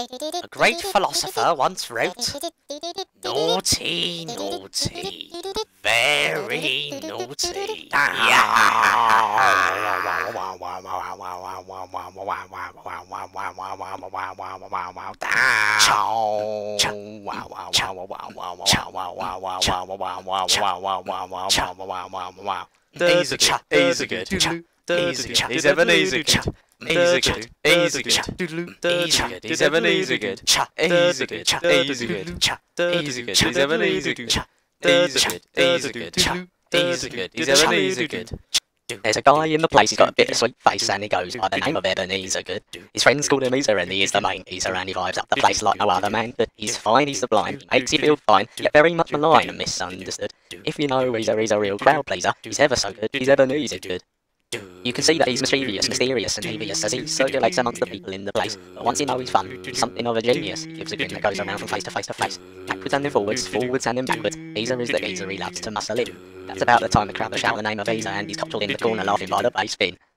A great philosopher once wrote, "Naughty, naughty, very naughty." A's are good. A's are good. He's Ebenezer good. A's are good. A's are good. A's are good. He's Ebenezer good. A's are good. A's are good. A's are good. He's Ebenezer good. A's are good. A's are good. A's are good. He's Ebenezer good. There's a guy in the place, he's got a bit of sweet face and he goes by the name of Ebenezer Good. His friends call him Easer and he is the main geezer and he vibes up the place like no other man. But he's fine, he's sublime, he makes you feel fine, yet very much maligned and misunderstood. If you know he's a real crowd pleaser, he's ever so good, he's Ebenezer Good. You can see that he's mischievous, mysterious and devious as he circulates amongst the people in the place. But once you know he's fun, he's something of a genius. He gives a grin that goes around from face to face to face. Backwards and then forwards, forwards and then backwards. Easer is the geezer, he loves to muscle in. That's about the time the crowd will shout the name of Easer and he's cotched in the corner laughing by the bass bin.